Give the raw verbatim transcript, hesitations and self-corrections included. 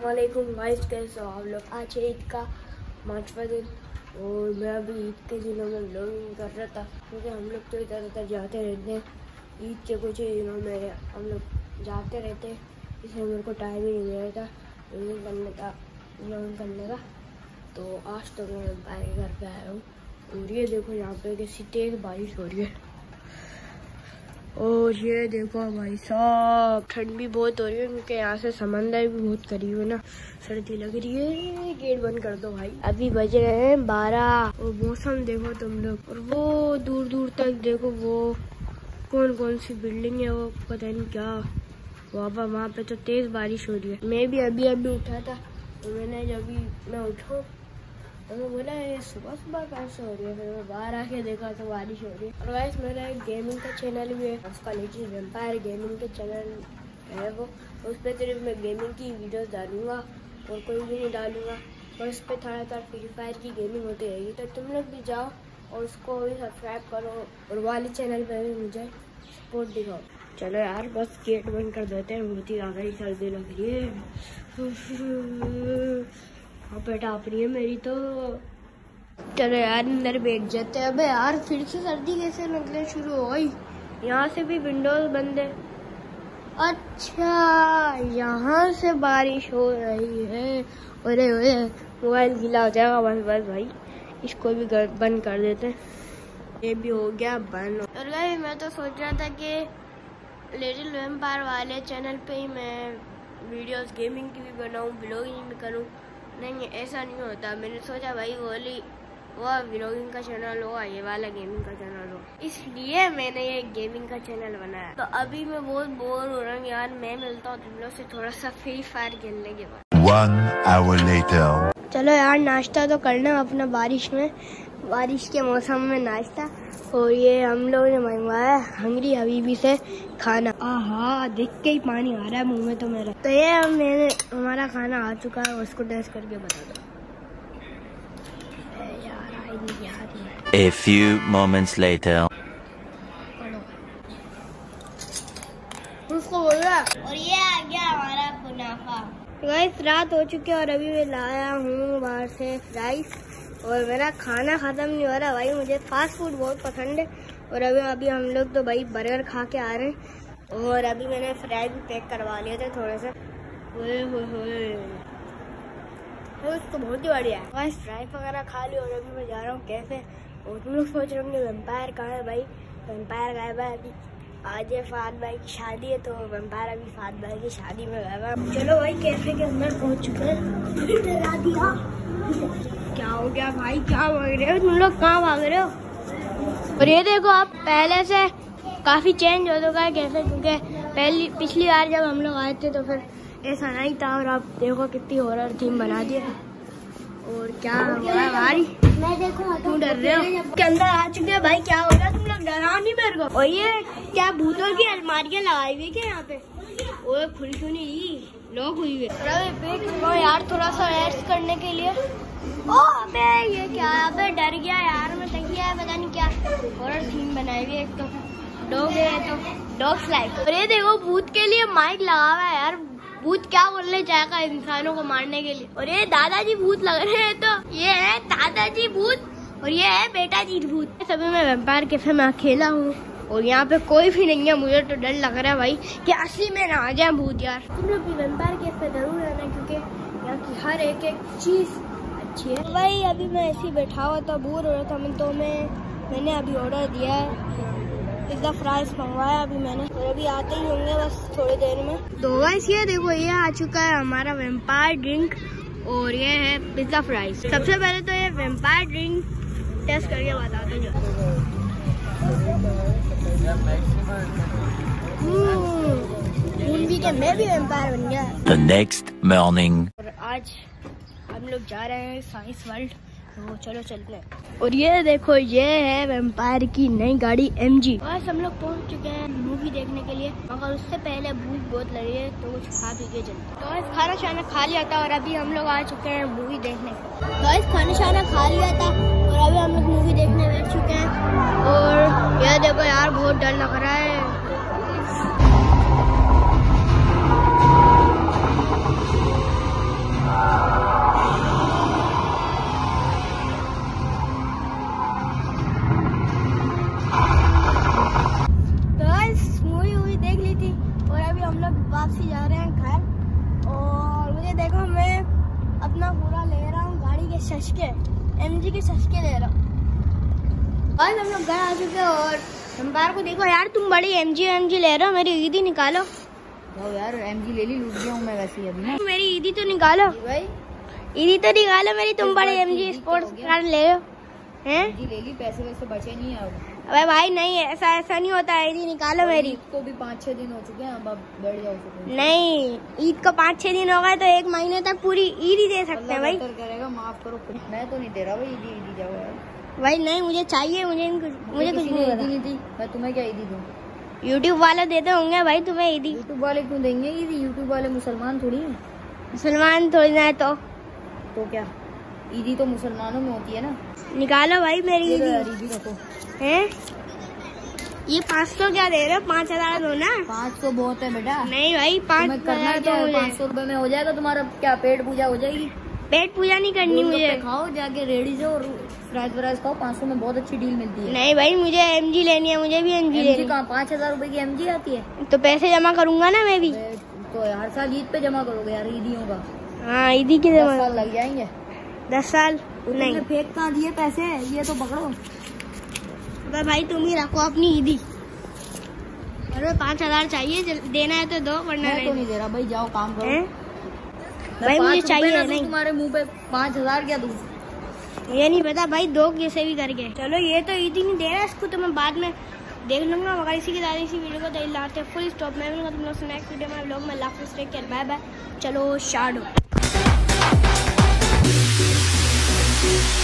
अस्सलामुअलैकुम गाइस, कैसे हो आप लोग। आज है ईद का पाँचवा दिन और मैं अभी ईद के दिनों में व्लॉगिंग कर रहा था क्योंकि हम लोग तो इधर उधर जाते रहते हैं। ईद के कुछ ही दिनों में हम लोग जाते रहते हैं, इसलिए मेरे को टाइम ही नहीं मिल रहा था व्लॉगिंग करने का व्लॉगिंग करने का तो आज तो मैं भाई के घर पे आया हूँ और ये देखो यहाँ पे कैसी तेज बारिश हो रही है। और ये देखो भाई साहब, ठंड भी बहुत हो रही है क्योंकि यहाँ से समंदर भी बहुत करीब है ना, सर्दी लग रही है। गेट बंद कर दो भाई। अभी बज रहे हैं बारह और मौसम देखो तुम लोग, और वो दूर दूर तक देखो वो कौन कौन सी बिल्डिंग है, वो पता नहीं क्या। वाह, वहाँ पे तो तेज बारिश हो रही है। मैं भी अभी अभी उठा था तो मैंने जब भी मैं उठा तो मैं बोला ये सुबह सुबह कैसे हो रही है। फिर मैं बाहर आके देखा तो बारिश हो रही है। और गाइस मेरा एक गेमिंग का चैनल भी है, उसका लेटेस्ट वेम्पायर गेमिंग के चैनल है वो। उस पर सिर्फ मैं गेमिंग की वीडियोस डालूंगा और कोई भी नहीं डालूंगा। और उस पर थोड़ा थोड़ा फ्री फायर की गेमिंग होती रहेगी, तो तुम लोग भी जाओ और उसको भी सब्सक्राइब करो और वाले चैनल पर भी मुझे सपोर्ट दिखाओ। चलो यार बस गेट बंद कर देते हैं, बहुत ही ज़्यादा ही सर्दी लग रही है। पेट आप रही है मेरी तो। चलो यार अंदर बैठ जाते हैं। अबे यार फिर से सर्दी कैसे निकलने शुरू हो गई। यहाँ से भी विंडोज बंद है। अच्छा यहाँ से बारिश हो रही है। अरे अरे मोबाइल गीला हो जाएगा। बस बस भाई इसको भी बंद कर देते हैं। ये भी हो गया बंद। और भाई मैं तो सोच रहा था कि लिटिल वेम्पायर वाले चैनल पे ही मैं वीडियोस गेमिंग की भी बनाऊं, ब्लॉगिंग भी करूं। नहीं ऐसा नहीं होता। मैंने सोचा भाई वही वो व्लॉगिंग का चैनल हो, ये वाला गेमिंग का चैनल हो, इसलिए मैंने ये गेमिंग का चैनल बनाया। तो अभी मैं बहुत बोर हो रहा हूँ यार। मैं मिलता हूँ तुम लोग से थोड़ा सा फ्री फायर खेलने के बाद। One hour later. चलो यार नाश्ता तो करना अपना बारिश में, बारिश के मौसम में नाश्ता। और ये हम लोग ने मंगवाया हंगरी हबीबी से खाना। आहा देख के ही पानी आ रहा है मुंह में तो मेरा। तो ये मैंने हमारा खाना आ चुका है, उसको टेस्ट करके बता दो। A few moments later. उसको बोल रहा और ये आ गया हमारा कुनाफा। गाइस रात हो चुकी है और अभी मैं लाया हूँ बाहर से राइस और मेरा खाना खत्म नहीं हो रहा भाई। मुझे फास्ट फूड बहुत पसंद है। और अभी अभी हम लोग तो भाई बर्गर खा के आ रहे हैं और अभी मैंने फ्राई भी पैक करवा लिए थे थोड़े से। ओए होए होए तो बहुत ही बढ़िया है। बस फ्राई वगैरह खा ली और अभी मैं जा रहा हूँ कैफे। और तुम लोग सोच रहे होंगे वेम्पायर कहाँ है भाई। वेम्पायर गायब है अभी। आज फाद भाई की शादी है तो वेम्पायर अभी फाद भाई की शादी में गया है। चलो भाई कैफे के अंदर पहुँच चुके हैं। क्या हो गया भाई, क्या भाग रहे हो तुम लोग, कहाँ भाग रहे हो। और ये देखो आप पहले से काफी चेंज हो चुका है कैफे, क्योंकि पहली पिछली बार जब हम लोग आए थे तो फिर ऐसा नहीं था। और आप देखो कितनी हॉरर थीम बना दी है। और क्या हो रहा है भाई, मैं देखो तुम डर रहे हो के अंदर आ चुके हैं भाई। क्या हो गया तुम लोग, डराओ नहीं मेरे को। और ये क्या भूतों की अलमारियां लगाई हुई क्या यहाँ पे। और खुली क्यों नहीं, लॉक हुई है यार थोड़ा सा रेस्ट करने के लिए। ओ अबे ये क्या, अबे डर गया यार मैं। तकिया है पता नहीं क्या, हॉरर थीम बनाई हुई है। एक तो डॉग है तो डॉग स्लाइड। और ये देखो भूत के लिए माइक लगा हुआ है यार। भूत क्या बोलने जाएगा इंसानों को मारने के लिए। और ये दादाजी भूत लग रहे हैं, तो ये है दादाजी भूत और ये है बेटा जी भूत। सभी मैं वेम्पायर कैफे में अकेला हूँ और यहाँ पे कोई भी नहीं है। मुझे तो डर लग रहा है भाई कि असली में ना आ जाए भूत यार। तुम लोग भी वेम्पायर कैफे जरूर रहना क्योंकि यहाँ की हर एक एक चीज अच्छी है भाई। अभी मैं ऐसे ही बैठा हुआ था, बोर हो रहा था मैं, तो मैं मैंने अभी ऑर्डर दिया है, पिज़्ज़ा फ्राइज मंगवाया अभी मैंने। और अभी आते ही होंगे बस थोड़ी देर में। तो गाइस ये देखो ये आ चुका है हमारा वेम्पायर ड्रिंक और ये है पिज़्ज़ा फ्राइज। सबसे पहले तो ये वेम्पायर ड्रिंक टेस्ट करके बताते हैं। खून भी के मैं भी वेम्पायर बन गया। The next morning. और आज हम लोग जा रहे हैं साइंस वर्ल्ड, तो चलो चलते हैं। और ये देखो ये है वेम्पायर की नई गाड़ी एम जी। बस हम लोग पहुंच चुके हैं मूवी देखने के लिए, मगर उससे पहले भूख बहुत लगी है तो कुछ खा पी के चलते। तो आज खाना शाना खा लिया था और अभी हम लोग आ चुके हैं मूवी देखने। तो आज खाना शाना खा लिया था और अभी हम लोग मूवी देखने बैठ चुके हैं। और ये देखो यार बहुत डर लग रहा है। सस्ते दे रहा हूँ। और हम लोग घर आ चुके हैं और एम्पायर को देखो यार, तुम बड़ी एमजी एमजी ले रहे हो, मेरी ईदी निकालो। तो यार एमजी ले ली, लूट गया हूँ मैं वैसे ही अभी ना। मेरी ईदी तो निकालो भाई, ईदी तो निकालो मेरी, तुम बड़े एमजी स्पोर्ट्स कार ले रहे हो हैं। ईदी ले ली, पैसे वैसे बचे नहीं है अब। अबे भाई नहीं, ऐसा ऐसा नहीं होता है, ईदी निकालो मेरी। ईद को भी पाँच छह दिन हो चुके हैं, अब अब बैठ जाओ चुके। नहीं, ईद को पाँच छह दिन हो गए तो एक महीने तक पूरी ईद ही दे सकते हैं भाई। करेगा, माफ करो, मैं तो नहीं दे रहा भाई ईदी। ईदी जाओ यार भाई, नहीं मुझे चाहिए, मुझे कुछ मुझे कुछ नहीं ईदी नहीं दी, मैं तुम्हें क्या ईदी दूँ? यूट्यूब वाले देते होंगे भाई तुम्हें ईदी। यूट्यूब वाले क्यों देंगे ईदी? यूट्यूब वाले मुसलमान थोड़ी है। मुसलमान थोड़ी ना है तो तो क्या, ईदी तो मुसलमानों में होती है ना। निकालो भाई मेरी ये ईदी। यार ईदी रखो। हैं? ये पाँच सौ क्या दे रहे हो? पाँच हजार दो ना। पाँच सौ बहुत है बेटा। नहीं भाई, पाँच करना क्या है? पाँच सौ रूपये में हो जाएगा तुम्हारा, क्या पेट पूजा हो जाएगी? पेट पूजा नहीं करनी मुझे। खाओ जाके रेडी से और फ्राइज व्राइज खाओ, पाँच सौ में बहुत अच्छी डील मिलती है। नहीं भाई, मुझे एमजी लेनी है, मुझे भी एमजी लेनी है। कहाँ पाँच हजार रूपए की एमजी आती है? तो पैसे जमा करूंगा ना मैं भी। तो हर साल ईद पे जमा करोगे यार ईदियों का? हाँ, ईदी के दस साल लग जाएंगे। दस साल तो नहीं, फेंक कहाँ दिए पैसे, ये तो पकड़ो। तो भाई तुम ही रखो अपनी ईदी। अरे पाँच हजार चाहिए, देना है तो दो, वरना मैं तो नहीं दे रहा भाई, जाओ काम करो। भाई मुझे चाहिए नहीं। तुम्हारे मुंह पे पाँच हजार क्या दूं? ये नहीं पता भाई, दो कैसे भी करके। चलो ये तो ईदी नहीं दे रहा, इसको तो मैं बाद में देख लूंगा। मगर इसी के साथ इसी वीडियो को तो लाते हैं फुल स्टॉप। मैं मिलूंगा तुम लोग से नेक्स्ट वीडियो में, ब्लॉग में। Last take care, bye bye. चलो शाडो।